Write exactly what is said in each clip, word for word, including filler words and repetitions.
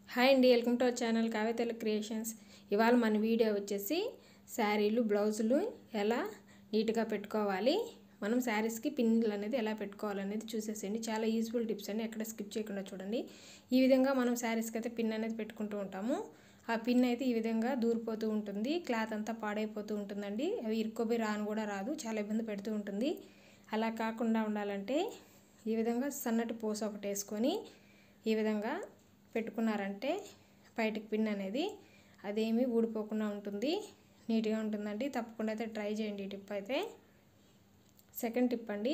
Hi అండి, welcome to our channel Kavya Telugu creations. ఇవాళ మన వీడియో వచ్చేసి శారీలు బ్లౌజులు ఎలా నీట్గా పెట్టుకోవాలి, మనం శారీస్కి పిన్నులు అనేది ఎలా పెట్టుకోవాలనేది చూసేసేయండి. చాలా యూస్ఫుల్ టిప్స్ అండి, ఎక్కడ స్కిప్ చేయకుండా చూడండి. ఈ విధంగా మనం శారీస్కి అయితే పిన్ అనేది పెట్టుకుంటూ ఉంటాము. ఆ పిన్ అయితే ఈ విధంగా దూరిపోతూ ఉంటుంది, క్లాత్ అంతా పాడైపోతూ ఉంటుందండి. అవి ఇరుక్కోబోయి రాను కూడా రాదు, చాలా ఇబ్బంది పెడుతూ ఉంటుంది. అలా కాకుండా ఉండాలంటే ఈ విధంగా సన్నటి పూస ఒకటి వేసుకొని ఈ విధంగా పెట్టుకున్నారంటే బయటికి పిన్ అనేది అదేమీ ఊడిపోకుండా ఉంటుంది, నీట్గా ఉంటుందండి. తప్పకుండా అయితే ట్రై చేయండి ఈ టిప్ అయితే. సెకండ్ టిప్ అండి,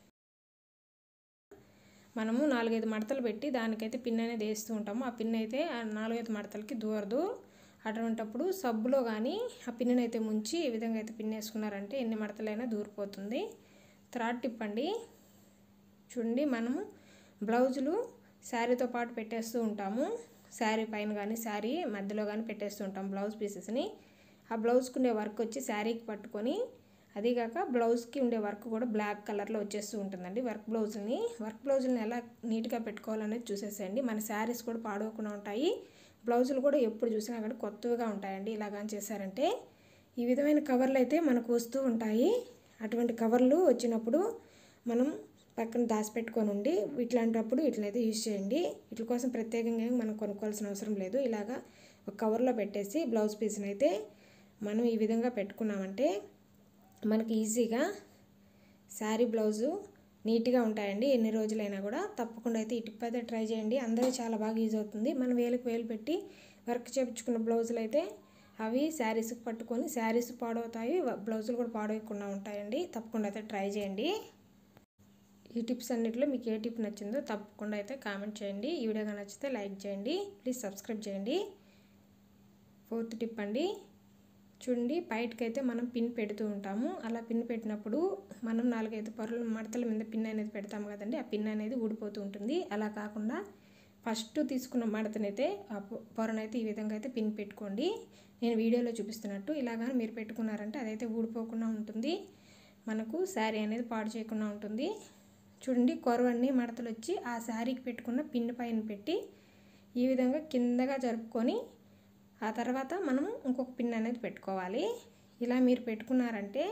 మనము నాలుగైదు మడతలు పెట్టి దానికైతే పిన్ అనేది వేస్తూ ఉంటాము. ఆ పిన్ అయితే ఆ నాలుగైదు మడతలకి దూరదు. అటువంటప్పుడు సబ్బులో కానీ ఆ పిన్నుని అయితే ముంచి ఈ విధంగా అయితే పిన్ వేసుకున్నారంటే ఎన్ని మడతలైనా దూరిపోతుంది. థర్డ్ టిప్ అండి, చూడండి, మనము బ్లౌజులు శారీతో పాటు పెట్టేస్తూ ఉంటాము. శారీ పైన కానీ శారీ మధ్యలో కానీ పెట్టేస్తూ ఉంటాం బ్లౌజ్ పీసెస్ని. ఆ బ్లౌజ్కి ఉండే వర్క్ వచ్చి శారీకి పట్టుకొని, అదీగాక బ్లౌజ్కి ఉండే వర్క్ కూడా బ్లాక్ కలర్లో వచ్చేస్తూ ఉంటుందండి. వర్క్ బ్లౌజుల్ని వర్క్ బ్లౌజుల్ని ఎలా నీట్గా పెట్టుకోవాలనేది చూసేసేయండి. మన శారీస్ కూడా పాడవకుండా ఉంటాయి, బ్లౌజులు కూడా ఎప్పుడు చూసినా కూడా కొత్తగా ఉంటాయండి. ఇలాగా చేశారంటే ఈ విధమైన కవర్లు అయితే మనకు వస్తూ ఉంటాయి. అటువంటి కవర్లు వచ్చినప్పుడు మనం పక్కన దాచిపెట్టుకొని ఉండి ఇట్లాంటప్పుడు ఇట్లయితే యూజ్ చేయండి. వీటి కోసం ప్రత్యేకంగా మనం కొనుక్కోవాల్సిన అవసరం లేదు. ఇలాగా ఒక కవర్లో పెట్టేసి బ్లౌజ్ పీస్ని అయితే మనం ఈ విధంగా పెట్టుకున్నామంటే మనకి ఈజీగా శారీ బ్లౌజు నీట్గా ఉంటాయండి. ఎన్ని రోజులైనా కూడా తప్పకుండా అయితే ఈ టిప్ అయితే ట్రై చేయండి. అందరికీ చాలా బాగా యూజ్ అవుతుంది. మనం వేలకు వేలు పెట్టి వర్క్ చేయించుకున్న బ్లౌజులు అయితే అవి శారీస్కి పట్టుకొని శారీస్ పాడవుతాయి, బ్లౌజులు కూడా పాడవకుండా ఉంటాయండి. తప్పకుండా అయితే ట్రై చేయండి. ఈ టిప్స్ అన్నిటిలో మీకు ఏ టిప్ నచ్చిందో తప్పకుండా అయితే కామెంట్ చేయండి. ఈ వీడియో నచ్చితే లైక్ చేయండి, ప్లీజ్ సబ్స్క్రైబ్ చేయండి. ఫోర్త్ టిప్ అండి, చూడండి, బయటకైతే మనం పిన్ పెడుతూ ఉంటాము. అలా పిన్ పెట్టినప్పుడు మనం నాలుగైదు పొరలు మడతల మీద పిన్ అనేది పెడతాము కదండి, ఆ పిన్ అనేది ఊడిపోతూ ఉంటుంది. అలా కాకుండా ఫస్ట్ తీసుకున్న మడతనైతే ఆ పొరనైతే ఈ విధంగా అయితే పిన్ పెట్టుకోండి. నేను వీడియోలో చూపిస్తున్నట్టు ఇలాగా మీరు పెట్టుకున్నారంటే అదైతే ఊడిపోకుండా ఉంటుంది, మనకు శారీ అనేది పాడు చేయకుండా ఉంటుంది. చూడండి, కొరవన్నీ మడతలు వచ్చి ఆ శారీకి పెట్టుకున్న పిన్ పైన పెట్టి ఈ విధంగా కిందగా జరుపుకొని ఆ తర్వాత మనం ఇంకొక పిన్ అనేది పెట్టుకోవాలి. ఇలా మీరు పెట్టుకున్నారంటే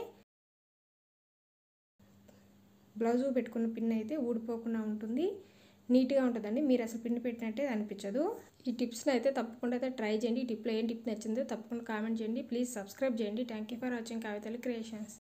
బ్లౌజు పెట్టుకున్న పిన్ అయితే ఊడిపోకుండా ఉంటుంది, నీట్గా ఉంటుందండి. మీరు అసలు పిన్ పెట్టినట్టే అనిపించదు. ఈ టిప్స్ని అయితే తప్పకుండా అయితే ట్రై చేయండి. ఈ టిప్లో ఏం టిప్ నచ్చిందో తప్పకుండా కామెంట్ చేయండి, ప్లీజ్ సబ్స్క్రైబ్ చేయండి. Thank you for watching Kavya Telugu creations.